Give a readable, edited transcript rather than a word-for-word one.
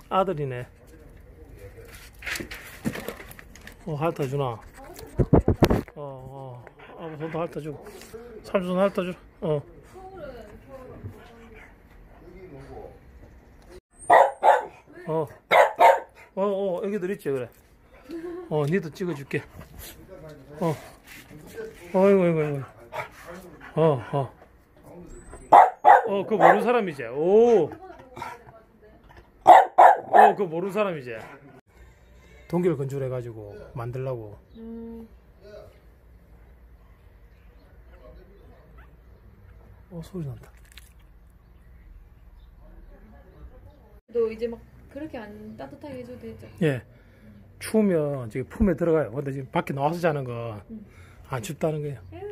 아들이네. 핥아주나? 아버 손도 핥아주고. 삼촌 핥아줘. 애기들 있지, 그래. 니도 찍어줄게. 어이구. 그거 모르는 사람이지. 그거 모르는 사람이지. 동결 건조해가지고 만들라고. 소리 난다. 너 이제 막 그렇게 안 따뜻하게 해줘도 되죠? 예. 추우면 저기 품에 들어가요. 근데 지금 밖에 나와서 자는 거 안 춥다는 거예요.